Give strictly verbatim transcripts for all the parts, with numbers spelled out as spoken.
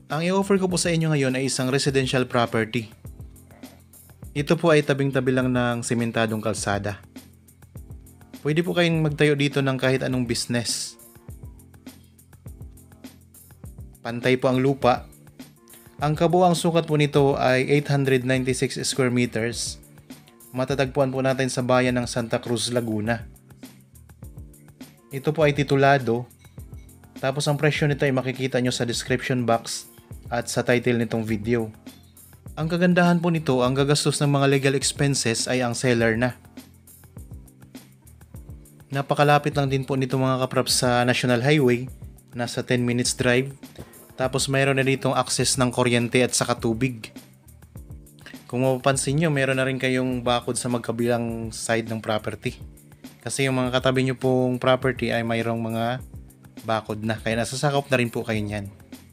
Ang i-offer ko po sa inyo ngayon ay isang residential property. Ito po ay tabing-tabi lang ng sementadong kalsada. Pwede po kayong magtayo dito ng kahit anong business. Pantay po ang lupa. Ang kabuuang sukat po nito ay eight hundred ninety-six square meters. Matatagpuan po natin sa bayan ng Santa Cruz, Laguna. Ito po ay titulado. Tapos ang presyo nito ay makikita nyo sa description box at sa title nitong video. Ang kagandahan po nito, ang gagastos ng mga legal expenses ay ang seller na. Napakalapit lang din po nito mga kapraps sa National Highway, nasa ten minutes drive. Tapos mayroon na ditong access ng kuryente at saka tubig. Kung mapapansin nyo, mayroon na rin kayong bakod sa magkabilang side ng property. Kasi yung mga katabi nyo pong property ay mayroong mga bakod na, kaya nasasakop na rin po kayo niyan.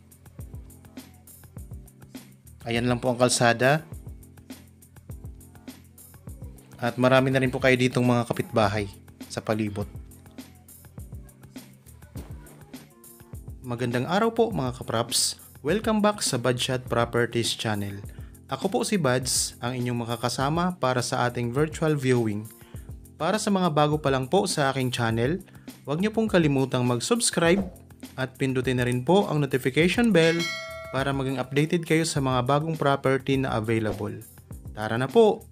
Ayan lang po ang kalsada. At marami na rin po kayo ditong mga kapitbahay sa palibot. Magandang araw po mga kapraps. Welcome back sa Budshot Properties channel. Ako po si Buds, ang inyong makakasama para sa ating virtual viewing. Para sa mga bago pa lang po sa aking channel, huwag niyo pong kalimutang mag-subscribe at pindutin na rin po ang notification bell para maging updated kayo sa mga bagong property na available. Tara na po!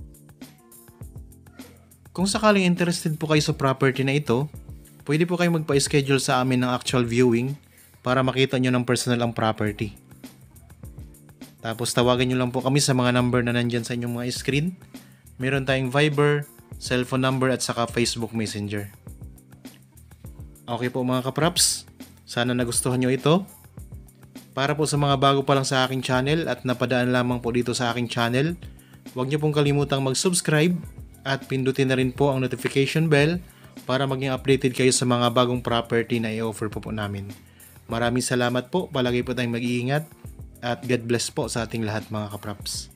Kung sakaling interested po kayo sa property na ito, pwede po kayong magpa-schedule sa amin ng actual viewing para makita nyo ng personal ang property. Tapos tawagan nyo lang po kami sa mga number na nandyan sa inyong mga screen. Meron tayong Viber, cellphone number at saka Facebook Messenger. Okay po mga kapraps, sana nagustuhan nyo ito. Para po sa mga bago pa lang sa aking channel at napadaan lamang po dito sa aking channel, huwag niyo pong kalimutang mag-subscribe at pindutin na rin po ang notification bell para maging updated kayo sa mga bagong property na i-offer po po namin. Maraming salamat po, palagi po tayong mag-iingat at God bless po sa ating lahat mga kapraps.